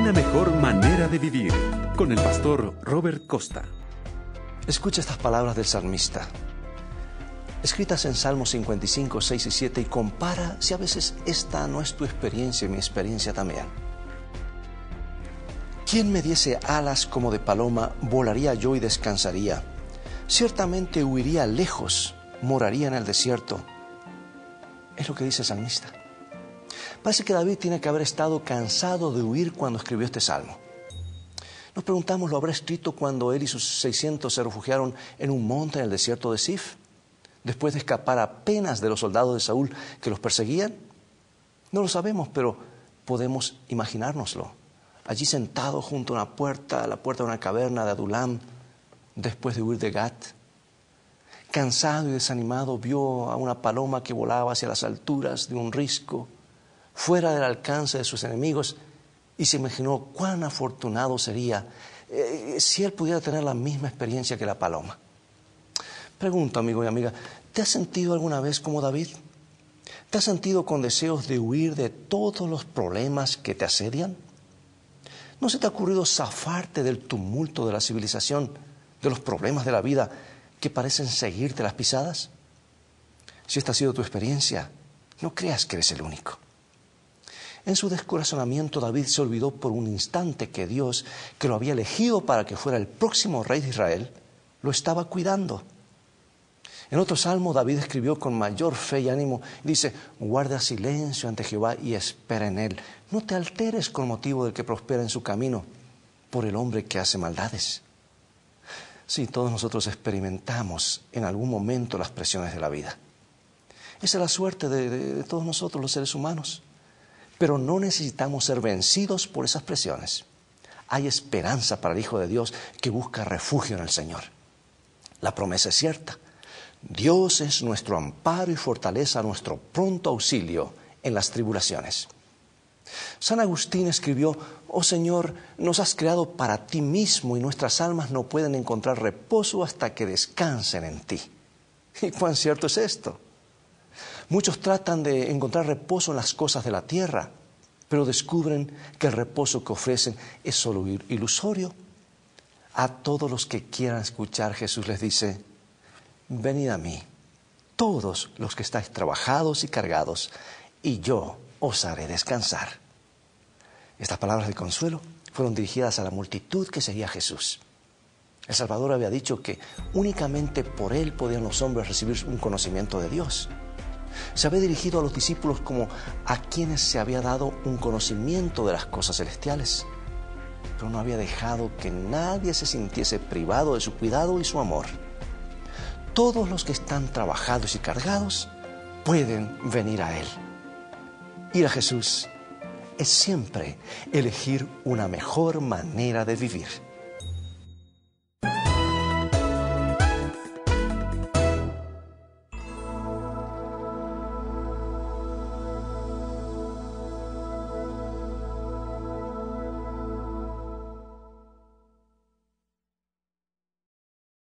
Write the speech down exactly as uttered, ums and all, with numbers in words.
Una mejor manera de vivir, con el pastor Robert Costa. Escucha estas palabras del salmista, escritas en Salmos cincuenta y cinco, seis y siete, y compara si a veces esta no es tu experiencia y mi experiencia también. ¿Quién me diese alas como de paloma, volaría yo y descansaría? Ciertamente huiría lejos, moraría en el desierto. Es lo que dice el salmista. Parece que David tiene que haber estado cansado de huir cuando escribió este salmo. Nos preguntamos, ¿lo habrá escrito cuando él y sus seiscientos se refugiaron en un monte en el desierto de Sif, después de escapar apenas de los soldados de Saúl que los perseguían? No lo sabemos, pero podemos imaginárnoslo. Allí sentado junto a una puerta, a la puerta de una caverna de Adulam, después de huir de Gat. Cansado y desanimado, vio a una paloma que volaba hacia las alturas de un risco, fuera del alcance de sus enemigos, y se imaginó cuán afortunado sería eh, si él pudiera tener la misma experiencia que la paloma. Pregunto, amigo y amiga, ¿te has sentido alguna vez como David? ¿Te has sentido con deseos de huir de todos los problemas que te asedian? ¿No se te ha ocurrido zafarte del tumulto de la civilización, de los problemas de la vida que parecen seguirte las pisadas? Si esta ha sido tu experiencia, no creas que eres el único. En su descorazonamiento, David se olvidó por un instante que Dios, que lo había elegido para que fuera el próximo rey de Israel, lo estaba cuidando. En otro salmo, David escribió con mayor fe y ánimo, dice: guarda silencio ante Jehová y espera en él. No te alteres con motivo del que prospera en su camino, por el hombre que hace maldades. Sí, todos nosotros experimentamos en algún momento las presiones de la vida. Esa es la suerte de, de, de todos nosotros, los seres humanos. Pero no necesitamos ser vencidos por esas presiones. Hay esperanza para el Hijo de Dios que busca refugio en el Señor. La promesa es cierta. Dios es nuestro amparo y fortaleza, nuestro pronto auxilio en las tribulaciones. San Agustín escribió: oh Señor, nos has creado para ti mismo y nuestras almas no pueden encontrar reposo hasta que descansen en ti. ¿Y cuán cierto es esto? Muchos tratan de encontrar reposo en las cosas de la tierra, pero descubren que el reposo que ofrecen es solo ilusorio. A todos los que quieran escuchar, Jesús les dice: venid a mí, todos los que estáis trabajados y cargados, y yo os haré descansar. Estas palabras de consuelo fueron dirigidas a la multitud que seguía a Jesús. El Salvador había dicho que únicamente por él podían los hombres recibir un conocimiento de Dios. Se había dirigido a los discípulos como a quienes se había dado un conocimiento de las cosas celestiales, pero no había dejado que nadie se sintiese privado de su cuidado y su amor. Todos los que están trabajados y cargados pueden venir a Él. Ir a Jesús es siempre elegir una mejor manera de vivir.